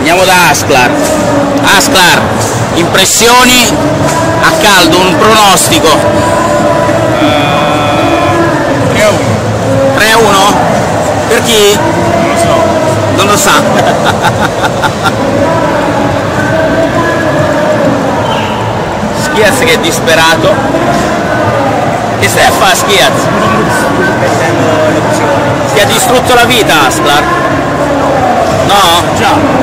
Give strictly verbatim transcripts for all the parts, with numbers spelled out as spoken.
Andiamo da Asklar. Asklar, impressioni a caldo, un pronostico. tre a uno. tre a uno? Per chi? Non lo so. Non lo sa. Schiaz che è disperato. Che stai a fare, Schiaz? Mettendo le opzioni. Ti ha distrutto la vita, Asklar? No? Già.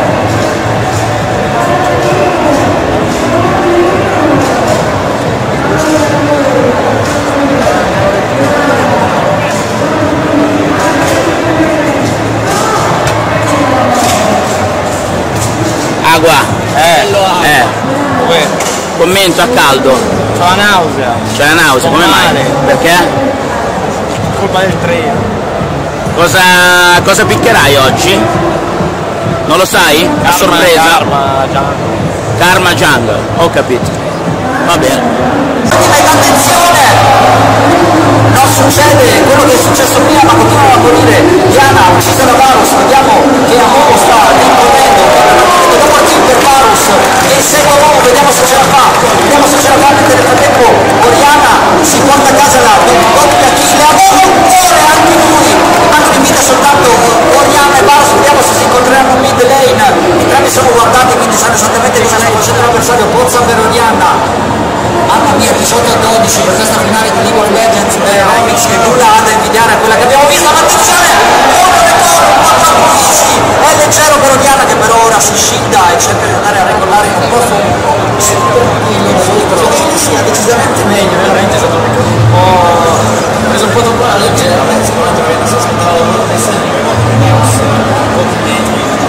Agua. Eh. Eh. Come? Commento a caldo. C'ho la nausea. C'è la nausea, come mai? Perché? Colpa del treno. Cosa, cosa piccherai oggi? Non lo sai? A sorpresa? Karma, Jungle. Karma Jungle, ho capito. Va bene. Attenzione! Non succede quello che è successo prima, ma continuano a morire. Diana uccisa da Varus, vediamo che Amomo sta rincorrendo, dopo il kill per Varus e insegue Amomo, vediamo se ce la fa, vediamo se ce la fa, mentre nel frattempo Oriana si porta a casa la doppia kill, Amomo muore anche lui, rimangono in vita soltanto Oriana e Varus, vediamo se si incontreranno mid lane, entrambi sono guardati quindi sanno esattamente cosa sta facendo l'avversario, Pozza per Oriana. Mamma mia, diciotto a dodici per questa finale di League of Legends eh, Remix che nulla ha da invidiare a quella che abbiamo visto, ma attenzione! Ora record, quattro pulisi! È leggero per Oriana che però ora si scinda e cerca di andare a regolare un po' super tranquillo, sia decisamente meglio, veramente è stato un ricordo un po'... ha preso un po' troppo la leggera, sicuramente non si aspettava di essere un po' più meglio.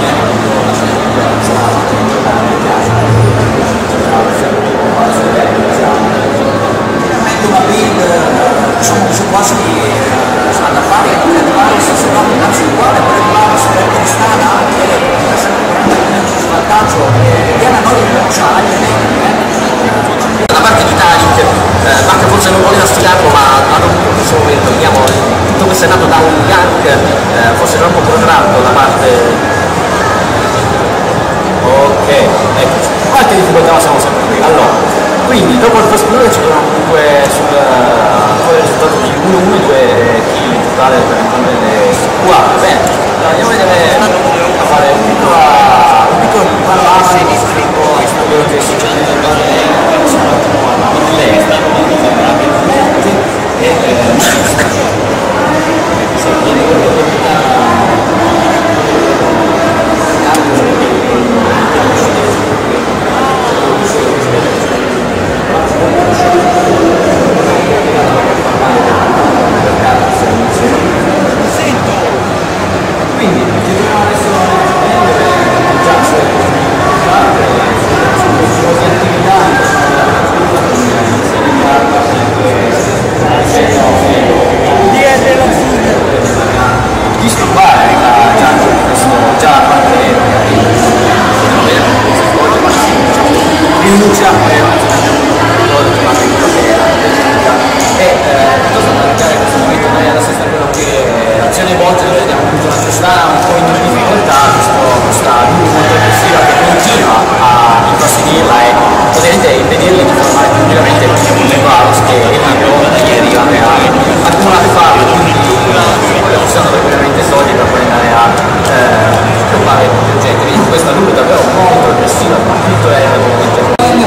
Una build diciamo così quasi stata pari a quella di Varus, se non anzi uguale a quella di Varus perché di strada anche in svantaggio Diana non rinuncia agli elementi la parte di Taric eh, anche forse non voleva sfilarlo ma hanno avuto questo momento, vediamo tutto questo è nato da un gank eh, forse troppo protratto da parte ok, eccoci qualche difficoltà ma siamo sempre qui allora quindi dopo il first play ci troviamo comunque sul, sul risultato di uno uno e due kill in totale per entrambe le squadre. Bene, andiamo a vedere a fare un piccolo un piccolo parlare di quello che succede nel quindi dobbiamo adesso già se attività disturbare questo già a parte rinuncia e piuttosto da iniziare questo momento noi adesso è quello che l'azione volta noi vediamo appunto una testata un po' in difficoltà questo, questa lunga molto aggressiva che continua a infastidirla e potete impedirle di formare tranquillamente perché appunto è Varus che ieri aveva accumulato farlo quindi le possiamo tranquillamente soldi per poi andare a scoppare eh, gente quindi questa lunga davvero molto aggressiva il conflitto è veramente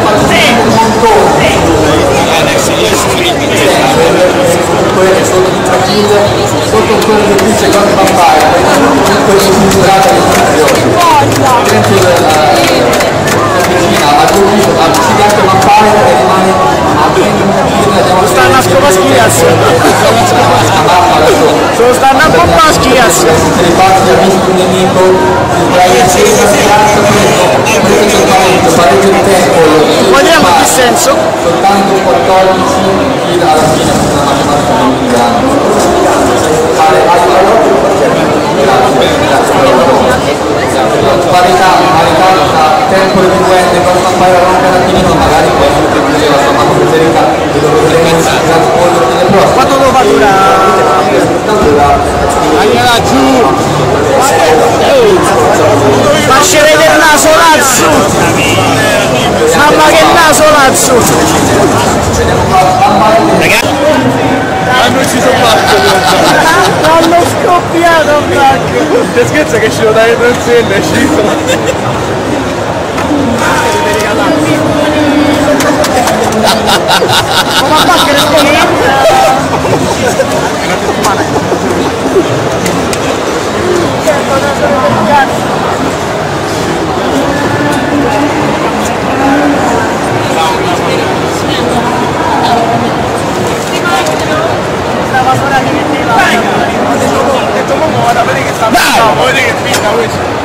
quelle che sono di Trakill sotto quello che dice God Vampire quello che misurata di dentro della vicina ma tu dici ma ci piace Vampire e rimane a venti stanno a scopare Schiaz sono stanno a pompare Schiaz se ne parti amici di un nemico il accesa si lascia questo questo pareggio di tempo vediamo che senso soltanto quattordici kill alla fine la matematica non mi dà fare altro parità parità tra tempo e due con Vampire rompe un attimino magari poi che prendeva la sua mano preferita e lo vedremo il transpollo delle prove quanto lo fa durare? Andiamo giù lascerei del naso la solazzo. Ragazzi, Hanno ucciso Marco. L'hanno scoppiato Marco. Ti scherza che ci lo dai per zella, è scito. Ma va che ne stava ora che metteva. Ho detto come ora, vedi che sta. Vedi che finta questo.